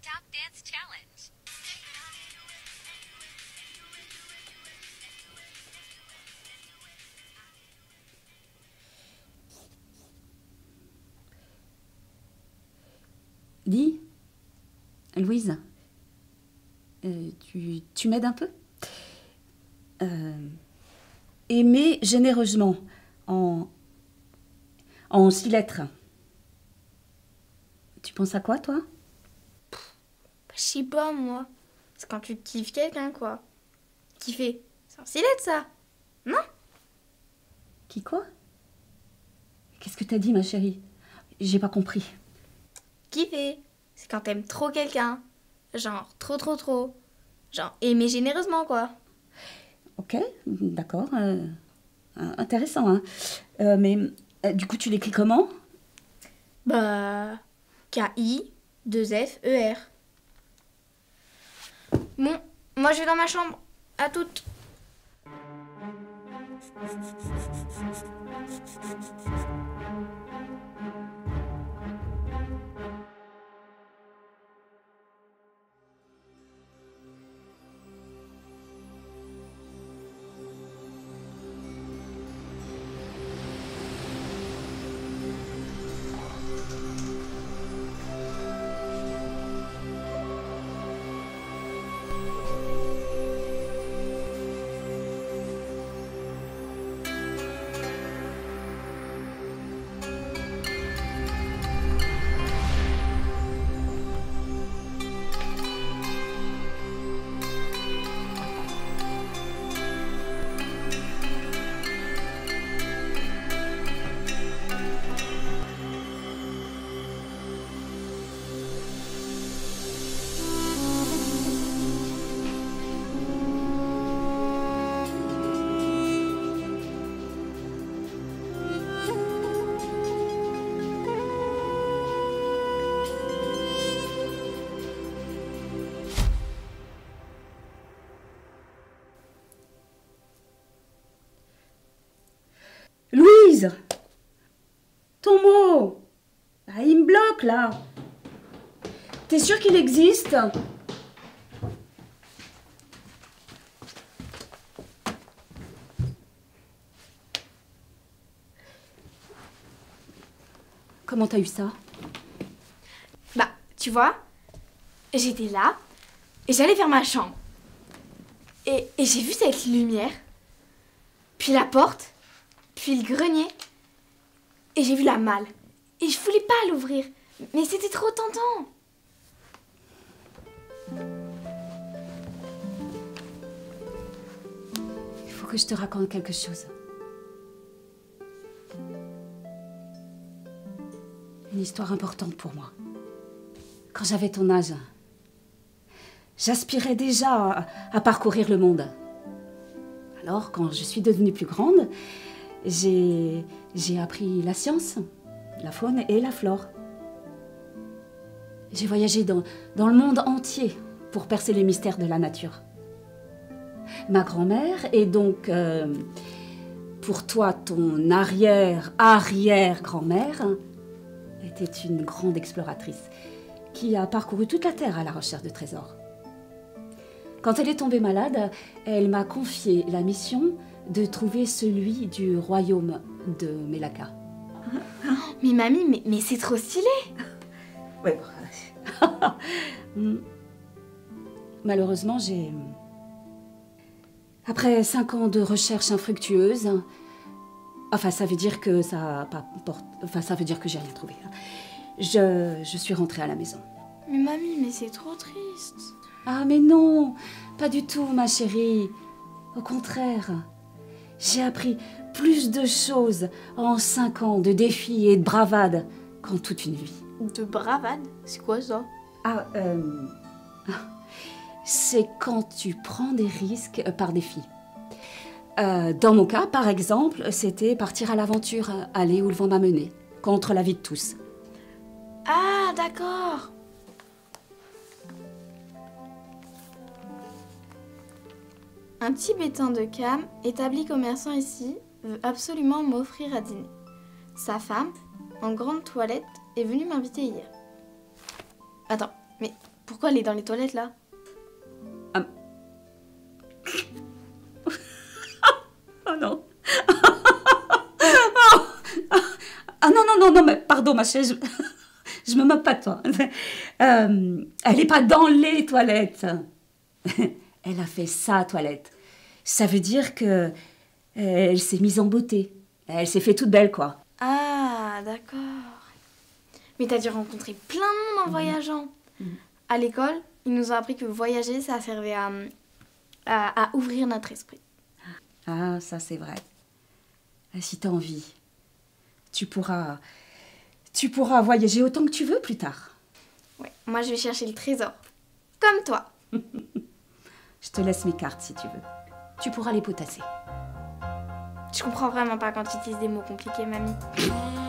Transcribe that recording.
TikTok Dance Challenge. Dis, Louise, tu m'aides un peu? Aimer généreusement, en 6 lettres. Tu penses à quoi, toi? Je sais pas, moi. C'est quand tu kiffes quelqu'un, quoi. Kiffer. C'est en 6 lettres, ça. Non? Qui quoi? Qu'est-ce que t'as dit, ma chérie? J'ai pas compris. Kiffer. C'est quand t'aimes trop quelqu'un. Genre, trop, trop, trop. Genre, aimer généreusement, quoi. Ok, d'accord. Intéressant, hein. Mais du coup, tu l'écris comment? Bah... K-I-2-F-E-R. Bon, moi je vais dans ma chambre. À toutes. Louise! Ton mot! Ah, il me bloque, là! T'es sûre qu'il existe? Comment t'as eu ça? Bah, tu vois, j'étais là, et j'allais vers ma chambre. Et j'ai vu cette lumière, puis la porte, puis le grenier, et j'ai vu la malle. Et je voulais pas l'ouvrir, mais c'était trop tentant. Il faut que je te raconte quelque chose. Une histoire importante pour moi. Quand j'avais ton âge, j'aspirais déjà à parcourir le monde. Alors, quand je suis devenue plus grande, j'ai appris la science, la faune et la flore. J'ai voyagé dans le monde entier pour percer les mystères de la nature. Ma grand-mère est donc, pour toi, ton arrière-arrière-grand-mère, était une grande exploratrice qui a parcouru toute la Terre à la recherche de trésors. Quand elle est tombée malade, elle m'a confié la mission de trouver celui du royaume de Melaka. Mais mamie, mais c'est trop stylé. Ouais. Malheureusement, après 5 ans de recherche infructueuse, enfin, ça veut dire que ça veut dire que j'ai rien trouvé. Je suis rentrée à la maison. Mais mamie, mais c'est trop triste. Ah, mais non, pas du tout, ma chérie. Au contraire, j'ai appris plus de choses en 5 ans de défis et de bravade qu'en toute une vie. De bravade? C'est quoi ça? Ah, c'est quand tu prends des risques par défi. Dans mon cas, par exemple, c'était partir à l'aventure, aller où le vent m'a mené, contre l'avis de tous. Ah, d'accord. Un Tibétain de Kham, établi commerçant ici, veut absolument m'offrir à dîner. Sa femme, en grande toilette, est venue m'inviter hier. Attends, mais Pourquoi elle est dans les toilettes là? Oh non. Ah non, non, non, non, mais pardon, ma chérie, je me moque pas de toi. Elle n'est pas dans les toilettes. Elle a fait sa toilette. Ça veut dire que elle s'est mise en beauté. Elle s'est fait toute belle, quoi. Ah, d'accord. Mais t'as dû rencontrer plein de monde en voyageant. À l'école, ils nous ont appris que voyager, ça servait à ouvrir notre esprit. Ah, ça c'est vrai. Si t'as envie, tu pourras voyager autant que tu veux plus tard. Ouais, moi je vais chercher le trésor. Comme toi. Je te laisse mes cartes si tu veux. Tu pourras les potasser. Je comprends vraiment pas quand tu utilises des mots compliqués, mamie.